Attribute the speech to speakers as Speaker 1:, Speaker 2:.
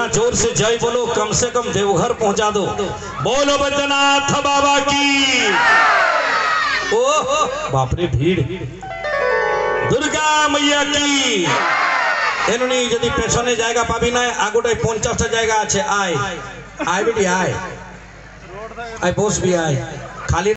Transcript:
Speaker 1: ना जोर से जय बोलो, कम से कम देवघर पहुंचा दो। बोलो बैद्यनाथ बाबा की। ओ बाप रे भीड़। दुर्गा मैया की। एनुनी यदि पेछने जायगा पाबी ना आगोटाय 50টা জায়গা আছে। आय आय बेटी आय आय बोस भी आय।